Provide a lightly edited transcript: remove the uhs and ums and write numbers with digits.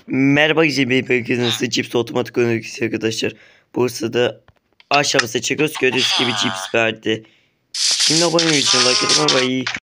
Merhaba gibi herkese cips otomatik önerisi arkadaşlar. Bursa'da aşağısı çekiyoruz. Gördüğünüz gibi cips verdi. Şimdi abone olmayı, like atmayı